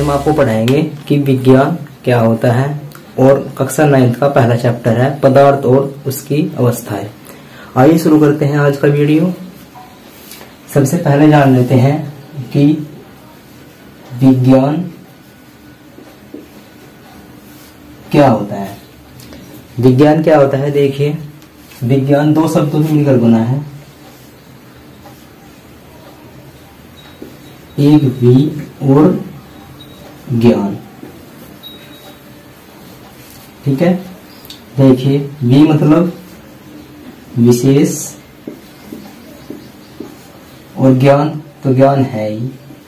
हम आपको पढ़ाएंगे कि विज्ञान क्या होता है और कक्षा 9 का पहला चैप्टर है पदार्थ और उसकी अवस्थाएं। आइए शुरू करते हैं आज का वीडियो। सबसे पहले जान लेते हैं कि विज्ञान क्या होता है। विज्ञान क्या होता है, देखिए विज्ञान दो शब्दों से मिलकर बना है, एक वि और ज्ञान। ठीक है, देखिए वि मतलब विशेष और ज्ञान तो ज्ञान है ही।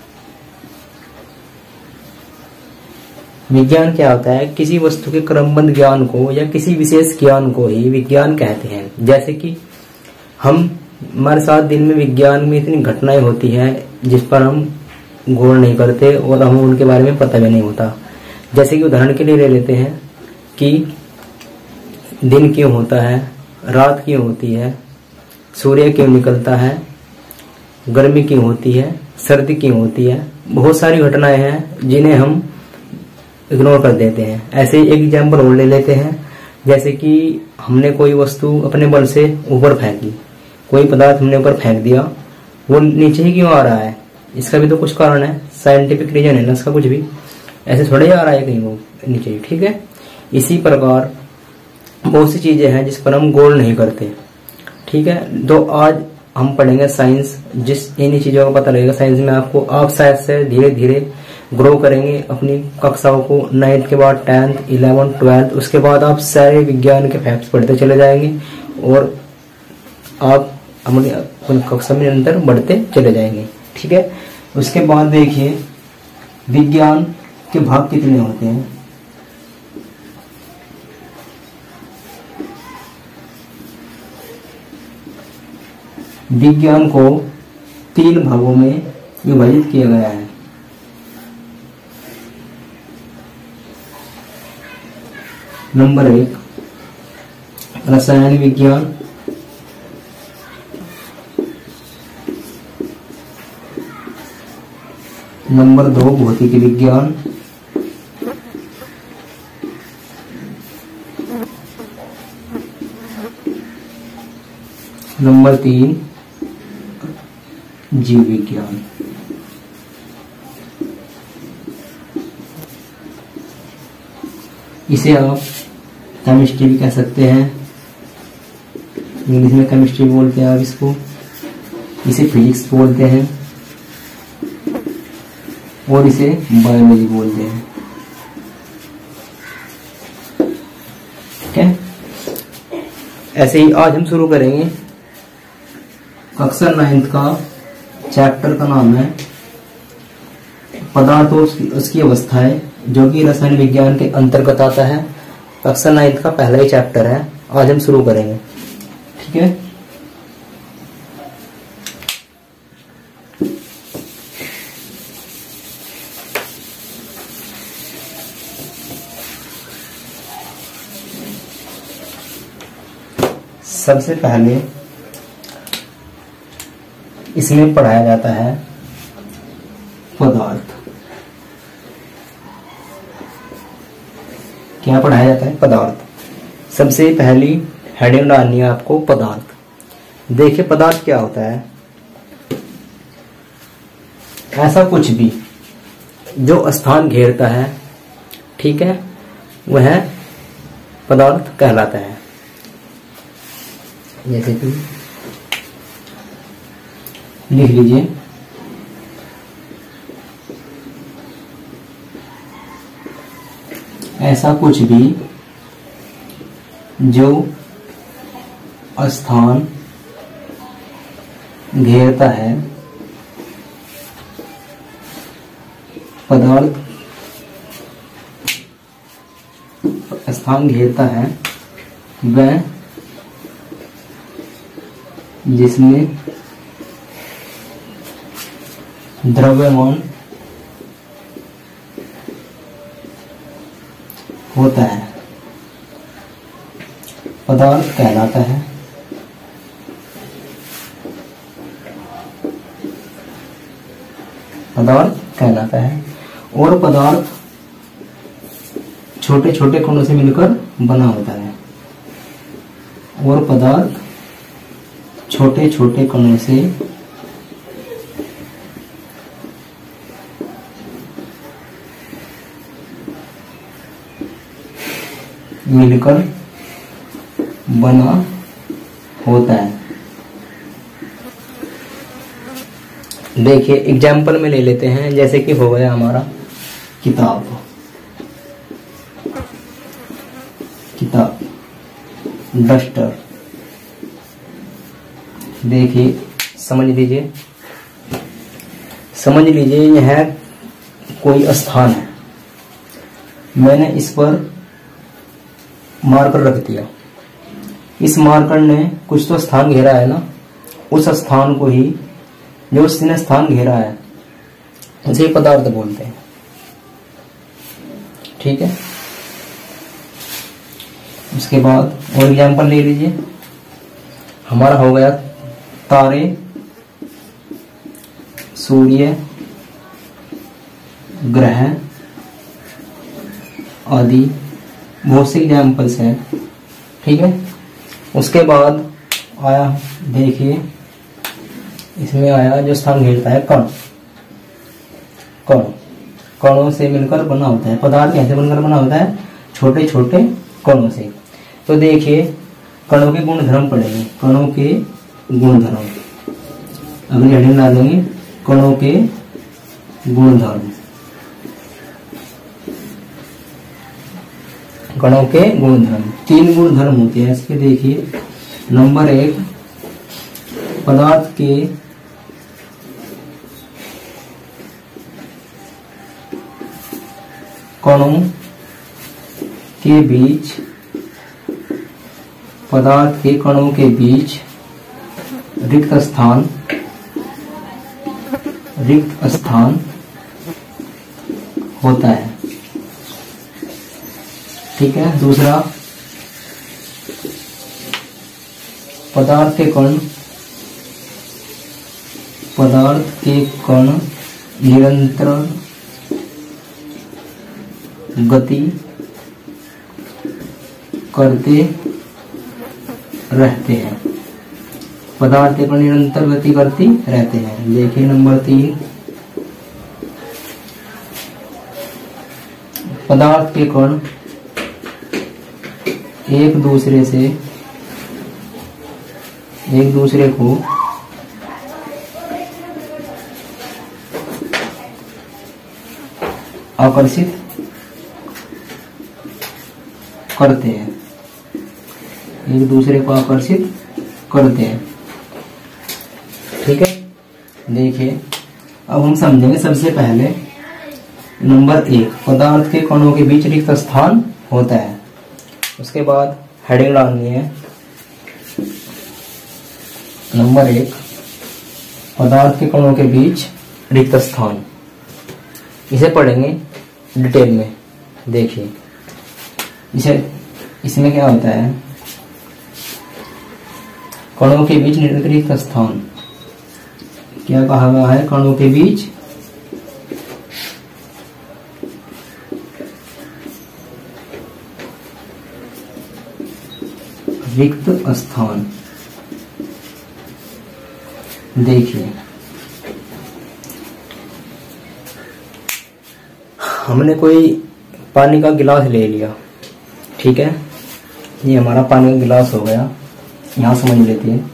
विज्ञान क्या होता है, किसी वस्तु के क्रमबद्ध ज्ञान को या किसी विशेष ज्ञान को ही विज्ञान कहते हैं। जैसे कि हमारे साथ दिन में विज्ञान में इतनी घटनाएं होती हैं जिस पर हम गौर नहीं करते और हमें उनके बारे में पता भी नहीं होता। जैसे कि उदाहरण के लिए ले लेते हैं कि दिन क्यों होता है, रात क्यों होती है, सूर्य क्यों निकलता है, गर्मी क्यों होती है, सर्दी क्यों होती है। बहुत सारी घटनाएं हैं जिन्हें हम इग्नोर कर देते हैं। ऐसे ही एक एग्जाम्पल और ले लेते हैं, जैसे कि हमने कोई वस्तु अपने बल से ऊपर फेंकी, कोई पदार्थ हमने ऊपर फेंक दिया, वो नीचे ही क्यों आ रहा है, इसका भी तो कुछ कारण है, साइंटिफिक रीजन है ना इसका। कुछ भी ऐसे थोड़े आ रहा है कहीं वो नीचे, ठीक है। इसी प्रकार बहुत सी चीजें हैं जिस पर हम गौर नहीं करते, ठीक है। तो आज हम पढ़ेंगे साइंस, जिस इन्हीं चीजों का पता लगेगा साइंस में आपको। आप शायद से धीरे धीरे ग्रो करेंगे अपनी कक्षाओं को, 9th के बाद 10th, 11th, 12th, उसके बाद आप सारे विज्ञान के फैक्ट्स पढ़ते चले जाएंगे और आप अपनी कक्षा में अंदर बढ़ते चले जाएंगे, ठीक है। उसके बाद देखिए विज्ञान के भाग कितने होते हैं। विज्ञान को 3 भागों में विभाजित किया गया है। नंबर 1 रसायन विज्ञान, नंबर 2 भौतिक विज्ञान, नंबर 3 जीव विज्ञान। इसे आप केमिस्ट्री भी कह सकते हैं, इंग्लिश में केमिस्ट्री बोलते हैं आप इसको। इसे फिजिक्स बोलते हैं और इसे बायोलॉजी बोलते हैं, ठीक है। ऐसे ही आज हम शुरू करेंगे कक्षा 9th का चैप्टर का नाम है पदार्थ और उसकी अवस्थाएं, जो कि रसायन विज्ञान के अंतर्गत आता है। कक्षा 9th का पहला ही चैप्टर है, आज हम शुरू करेंगे, ठीक है। सबसे पहले इसमें पढ़ाया जाता है पदार्थ। क्या पढ़ाया जाता है, पदार्थ। सबसे पहली हेडिंग डालनी है आपको पदार्थ। देखिए पदार्थ क्या होता है, ऐसा कुछ भी जो स्थान घेरता है, ठीक है, वह पदार्थ कहलाता है। जैसे कि लिख लीजिए ऐसा कुछ भी जो स्थान घेरता है, पदार्थ स्थान घेरता है, वह जिसमें द्रव्यमान होता है पदार्थ कहलाता है। पदार्थ कहलाता है। और पदार्थ छोटे छोटे कणों से मिलकर बना होता है। और पदार्थ छोटे छोटे कणों से मिलकर बना होता है। देखिए एग्जाम्पल में ले लेते हैं, जैसे कि हो गया हमारा किताब, किताब, डस्टर। देखिए समझ लीजिए, समझ लीजिए यह कोई स्थान है, मैंने इस पर मार्कर रख दिया, इस मार्कर ने कुछ तो स्थान घेरा है ना, उस स्थान को ही, जो उसने स्थान घेरा है उसे पदार्थ बोलते हैं। ठीक है, उसके बाद और एग्जाम्पल ले लीजिए, हमारा हो गया तारे, सूर्य, ग्रह आदि, बहुत से एग्जाम्पल्स हैं। ठीक है, उसके बाद आया, देखिए इसमें आया जो स्थान घेरता है कण, कण, कणों से मिलकर बना होता है। पदार्थ कैसे बनकर बना होता है? छोटे छोटे कणों से। तो देखिए कणों के गुणधर्म पढ़ेंगे, कणों के गुणधर्म, अगली हेडिंग ला देंगे कणों के गुणधर्म, कणों के गुणधर्म। 3 गुणधर्म होते हैं इसके। देखिए नंबर 1, पदार्थ के कणों के बीच, पदार्थ के कणों के बीच रिक्त स्थान, रिक्त स्थान होता है। ठीक है, दूसरा, पदार्थ के कण, पदार्थ के कण निरंतर गति करते रहते हैं, पदार्थ के कण निरंतर गति करती रहते हैं। देखिए नंबर 3, पदार्थ के कण एक दूसरे को आकर्षित करते हैं, एक दूसरे को आकर्षित करते हैं। ठीक है, देखिए अब हम समझेंगे सबसे पहले नंबर 1, पदार्थ के कणों के बीच रिक्त स्थान होता है। उसके बाद हेडिंग डालनी है नंबर 1, पदार्थ के कणों के बीच रिक्त स्थान। इसे पढ़ेंगे डिटेल में। देखिए इसमें क्या होता है, कणों के बीच रिक्त स्थान, क्या कहा गया है? कणों के बीच रिक्त स्थान। देखिए हमने कोई पानी का गिलास ले लिया, ठीक है, ये हमारा पानी का गिलास हो गया। यहां समझ लेते हैं,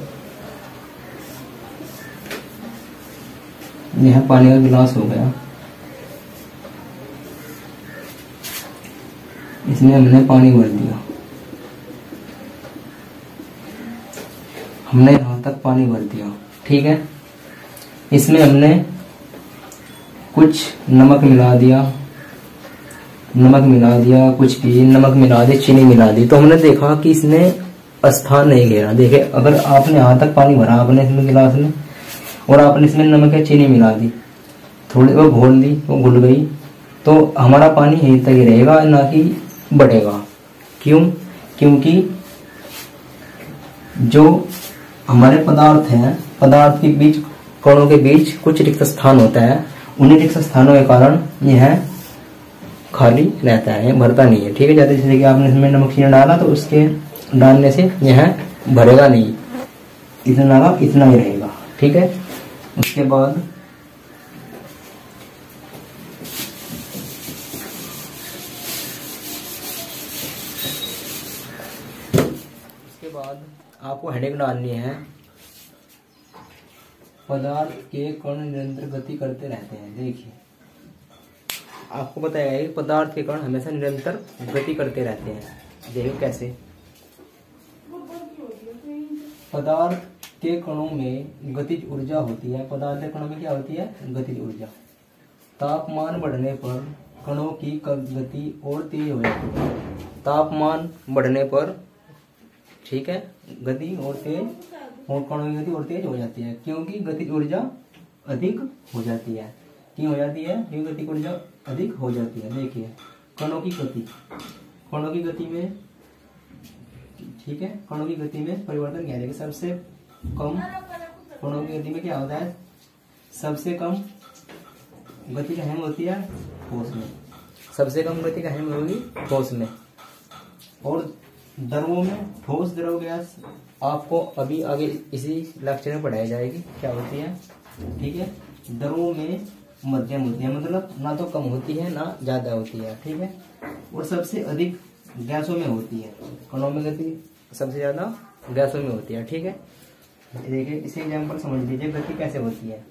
यह पानी का गिलास हो गया, इसमें हमने पानी भर दिया, हमने यहां तक पानी भर दिया। ठीक है, इसमें हमने कुछ नमक मिला दिया, कुछ भी नमक मिला दी, चीनी मिला दी, तो हमने देखा कि इसने स्थान नहीं घेरा। देखिए अगर आपने यहाँ तक पानी भरा आपने इसमें गिलास में, और आपने इसमें नमक या चीनी मिला दी, थोड़ी वो घोल दी, वो घुल गई, तो हमारा पानी यहीं तक ही रहेगा, ना कि बढ़ेगा। क्यों? क्योंकि जो हमारे पदार्थ हैं, पदार्थ के बीच, कणों के बीच कुछ रिक्त स्थान होता है, उन्हीं रिक्त स्थानों के कारण यह खाली रहता है, भरता नहीं है। ठीक है, जैसे कि आपने इसमें नमक चीनी डाला तो उसके डालने से यह भरेगा नहीं, इतना का इतना ही रहेगा। ठीक है, उसके बाद आपको हेडिंग डालनी है, पदार्थ के कण निरंतर गति करते रहते हैं। देखिए, आपको बताया है कि पदार्थ के कण हमेशा निरंतर गति करते रहते हैं। देखिए कैसे, पदार्थ के कणों में गतिज ऊर्जा होती है। पदार्थ के कणों में क्या होती है? गतिज ऊर्जा। तापमान बढ़ने पर कणों की गति और तेज हो जाती है। तापमान बढ़ने पर, ठीक है, गति और तेज, और कणों की गति और तेज हो जाती है, क्योंकि गतिज ऊर्जा अधिक हो जाती है। क्यों हो जाती है? क्योंकि गतिज ऊर्जा अधिक हो जाती है। देखिए, कणों की गति, कणों की गति में, ठीक है, कणों की गति में परिवर्तन क्या है? सबसे कम कणों की गति में क्या होता है? सबसे कम गति कहाँ में होती है? ठोस में। सबसे कम गति कहाँ में होगी? ठोस में। और द्रवों में ठोस, द्रव, गैस आपको अभी आगे इसी लेक्चर में पढ़ाई जाएगी क्या होती है। ठीक है, द्रवों में मध्यम होती है, मतलब ना तो कम होती है ना ज्यादा होती है। ठीक है, और सबसे अधिक गैसों में होती है। कणों में गति सबसे ज्यादा गैसों में होती है। ठीक है, देखिए इसे एग्जाम्पल समझ लीजिए, गति कैसे होती है।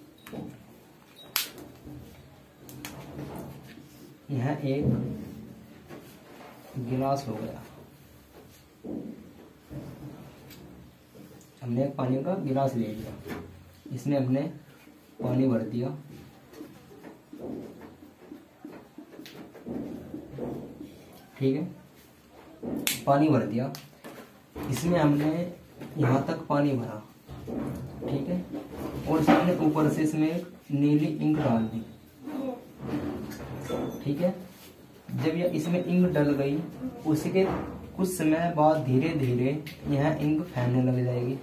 यह एक गिलास हो गया, हमने एक पानी का गिलास ले लिया, इसमें हमने पानी भर दिया। ठीक है, पानी भर दिया, इसमें हमने यहाँ तक पानी भरा। ठीक है, और हमने ऊपर से इसमें नीली इंक डाल दी। ठीक है, जब यह इसमें इंक डल गई, उसके कुछ समय बाद धीरे धीरे यह इंक फैलने लग जाएगी।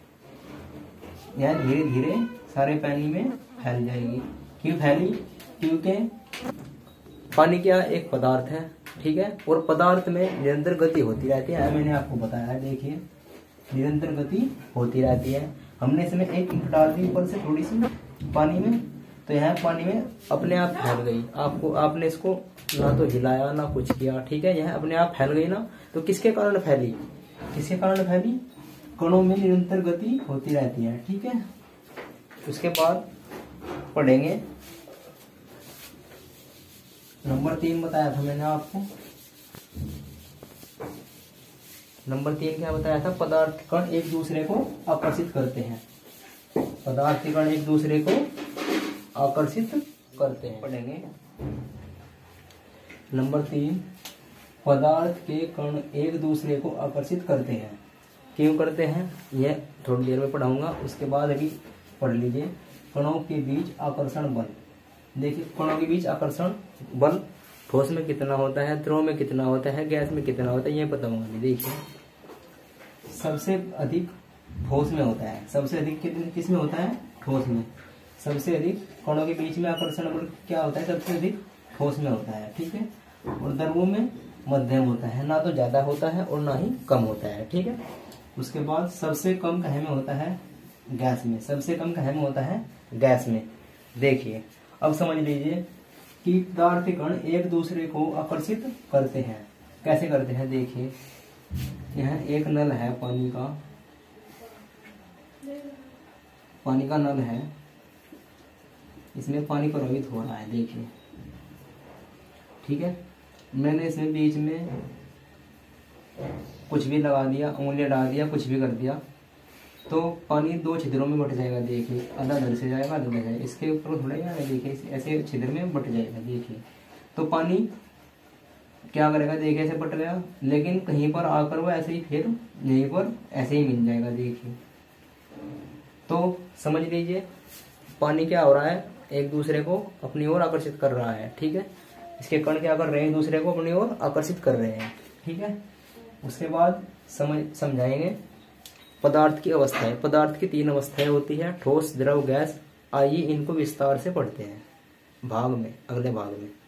यह धीरे धीरे सारे पानी में फैल जाएगी। क्यों फैली? क्योंकि पानी क्या एक पदार्थ है। ठीक है, और पदार्थ में निरंतर गति होती रहती है, मैंने आपको बताया है। देखिए, निरंतर गति होती रहती है। हमने इसमें एक इंक डाल दी ऊपर से थोड़ी सी पानी में, तो यह पानी में अपने आप फैल गई। आपने इसको ना तो हिलाया ना कुछ किया। ठीक है, यह अपने आप फैल गई ना। तो किसके कारण फैली? किसके कारण फैली? कणों में निरंतर गति होती रहती है। ठीक है, उसके बाद पढ़ेंगे नंबर 3 बताया था मैंने आपको। नंबर 3 क्या बताया था? पदार्थ कण एक दूसरे को आकर्षित करते हैं। पदार्थ कण एक दूसरे को आकर्षित करते हैं। पढ़ेंगे नंबर 3, पदार्थ के कण एक दूसरे को आकर्षित करते हैं। क्यों करते हैं? यह थोड़ी देर में पढ़ाऊंगा, उसके बाद अभी पढ़ लीजिए। कणों के बीच आकर्षण बल। देखिए, कणों के बीच आकर्षण बल ठोस में कितना होता है, द्रव में कितना होता है, गैस में कितना होता है, ये बताऊंगा। देखिए, सबसे अधिक ठोस में होता है। सबसे अधिक किस में होता है? ठोस में। सबसे अधिक कणों के बीच में आकर्षण बल क्या होता है? सबसे अधिक ठोस में होता है। ठीक है, और द्रवों में मध्यम होता है, ना तो ज्यादा होता है और ना ही कम होता है। ठीक है, उसके बाद सबसे कम कहे में होता है? गैस में। सबसे कम कहे में होता है? गैस में। देखिए, अब समझ लीजिए कि पदार्थ के कण एक दूसरे को आकर्षित करते हैं। कैसे करते हैं? देखिए, यह एक नल है, पानी का नल है, इसमें पानी प्रवाहित हो रहा है। देखिए, ठीक है, मैंने इसमें बीच में कुछ भी लगा दिया, उंगलियां डाल दिया, कुछ भी कर दिया, तो पानी 2 छिद्रों में बट जाएगा। देखिए, आधा इधर से जाएगा, आधा उधर जाएगा। इसके ऊपर थोड़ा यार, देखिए ऐसे छिद्र में बट जाएगा। देखिए, तो पानी क्या करेगा? देखिए, ऐसे बट गया, लेकिन कहीं पर आकर वो ऐसे ही फिर यहीं पर ऐसे ही मिल जाएगा। देखिए, तो समझ लीजिए पानी क्या हो रहा है? एक दूसरे को अपनी ओर आकर्षित कर रहा है। ठीक है, इसके कण क्या कर रहे हैं? एक दूसरे को अपनी ओर आकर्षित कर रहे हैं। ठीक है, उसके बाद समझाएंगे पदार्थ की अवस्थाएं। पदार्थ की 3 अवस्थाएं होती है, ठोस, द्रव, गैस। आइए इनको विस्तार से पढ़ते हैं भाग में, अगले भाग में।